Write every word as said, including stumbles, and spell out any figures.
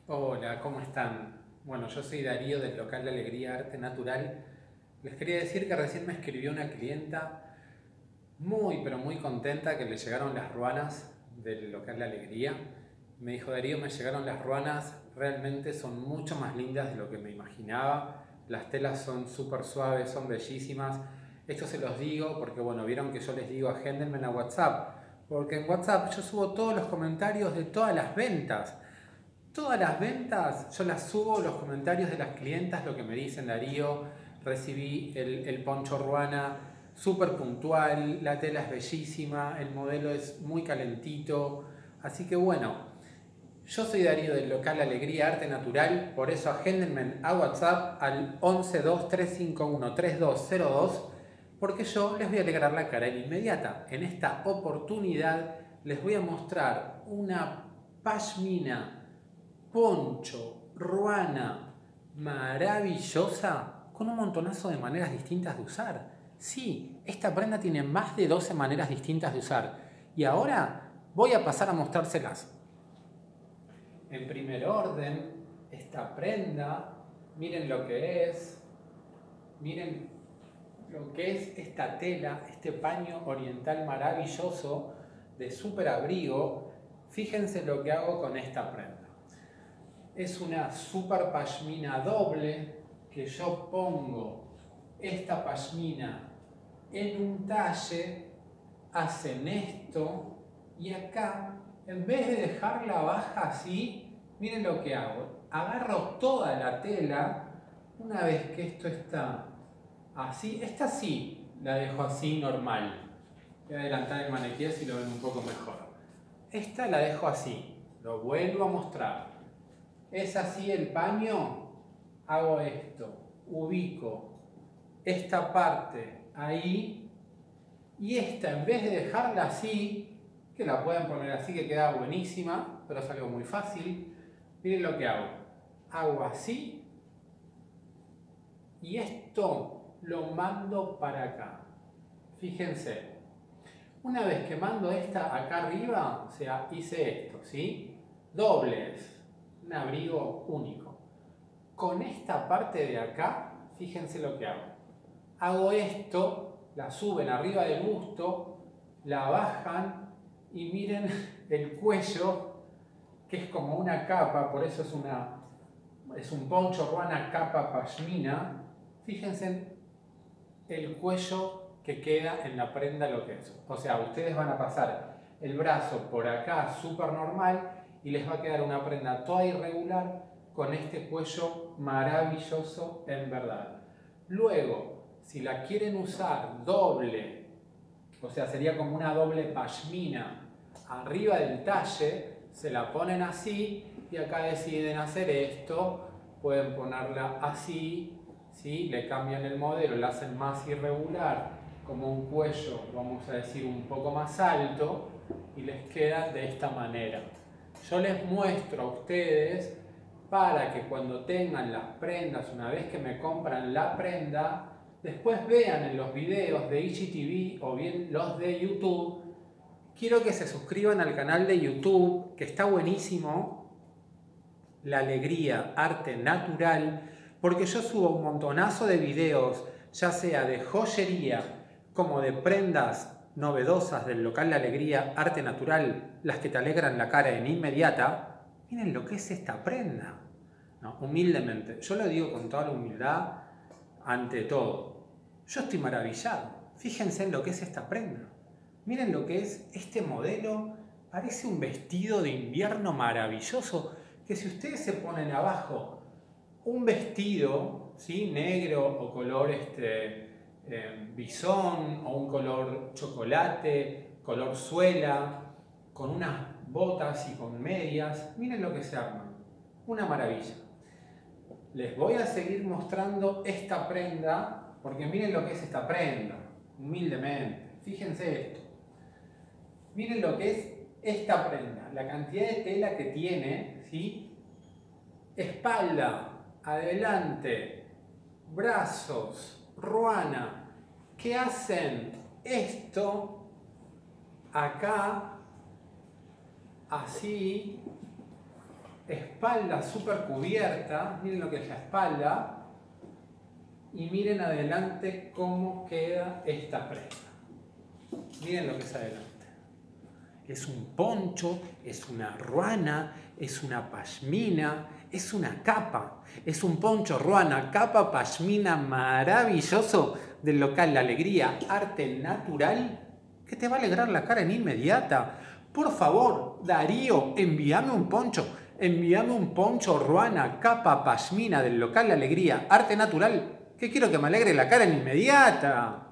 Hola, ¿cómo están? Bueno, yo soy Darío del local de Alegría Arte Natural. Les quería decir que recién me escribió una clienta muy, pero muy contenta que le llegaron las ruanas del local de Alegría. Me dijo, Darío, me llegaron las ruanas, realmente son mucho más lindas de lo que me imaginaba. Las telas son súper suaves, son bellísimas. Esto se los digo porque, bueno, vieron que yo les digo, agéndenme en WhatsApp. Porque en WhatsApp yo subo todos los comentarios de todas las ventas. Todas las ventas, yo las subo, los comentarios de las clientas, lo que me dicen, Darío, recibí el, el poncho ruana súper puntual, la tela es bellísima, el modelo es muy calentito, así que bueno, yo soy Darío del local Alegría Arte Natural, por eso agéndenme a WhatsApp al once dos tres cinco uno tres dos cero dos, porque yo les voy a alegrar la cara en inmediata. En esta oportunidad les voy a mostrar una pashmina poncho, ruana, maravillosa, con un montonazo de maneras distintas de usar. Sí, esta prenda tiene más de doce maneras distintas de usar. Y ahora voy a pasar a mostrárselas. En primer orden, esta prenda, miren lo que es, miren lo que es esta tela, este paño oriental maravilloso de súper abrigo. Fíjense lo que hago con esta prenda. Es una super pashmina doble que yo pongo esta pashmina en un talle, hacen esto y acá, en vez de dejarla baja así, miren lo que hago. Agarro toda la tela, una vez que esto está así, esta sí la dejo así normal. Voy a adelantar el maniquí si lo ven un poco mejor. Esta la dejo así, lo vuelvo a mostrar. Es así el paño, hago esto, ubico esta parte ahí y esta, en vez de dejarla así, que la pueden poner así que queda buenísima, pero es algo muy fácil, miren lo que hago. Hago así y esto lo mando para acá. Fíjense, una vez que mando esta acá arriba, o sea, hice esto, ¿sí? Dobles. Un abrigo único. Con esta parte de acá, fíjense lo que hago. Hago esto, la suben arriba del busto, la bajan y miren el cuello, que es como una capa, por eso es, una, es un poncho ruana capa pashmina. Fíjense el cuello que queda en la prenda lo que es. O sea, ustedes van a pasar el brazo por acá súper normal y les va a quedar una prenda toda irregular con este cuello maravilloso en verdad. Luego, si la quieren usar doble, o sea, sería como una doble pashmina arriba del talle, se la ponen así y acá deciden hacer esto, pueden ponerla así, ¿sí? Le cambian el modelo, la hacen más irregular, como un cuello, vamos a decir, un poco más alto y les queda de esta manera. Yo les muestro a ustedes para que cuando tengan las prendas, una vez que me compran la prenda, después vean en los videos de I G T V o bien los de YouTube. Quiero que se suscriban al canal de YouTube, que está buenísimo, La Alegría Arte Natural, porque yo subo un montonazo de videos, ya sea de joyería como de prendas novedosas del local La Alegría Arte Natural, las que te alegran la cara en inmediata. Miren lo que es esta prenda. No, humildemente, yo lo digo con toda la humildad ante todo. Yo estoy maravillado. Fíjense en lo que es esta prenda. Miren lo que es este modelo. Parece un vestido de invierno maravilloso que si ustedes se ponen abajo un vestido, ¿sí? Negro o color este, eh, bisón o un color chocolate, color suela, con unas botas y con medias, miren lo que se arma. Una maravilla. Les voy a seguir mostrando esta prenda porque miren lo que es esta prenda, humildemente. Fíjense esto. Miren lo que es esta prenda, la cantidad de tela que tiene, ¿sí? Espalda, adelante, brazos, ruana, que hacen esto acá, así, espalda súper cubierta, miren lo que es la espalda, y miren adelante cómo queda esta prenda. Miren lo que es adelante. Es un poncho, es una ruana, es una pashmina, es una capa. Es un poncho, ruana, capa, pashmina maravilloso del local La Alegría, arte natural, que te va a alegrar la cara en inmediata. Por favor, Darío, envíame un poncho. Envíame un poncho, ruana, capa, pashmina del local La Alegría, arte natural, que quiero que me alegre la cara en inmediata.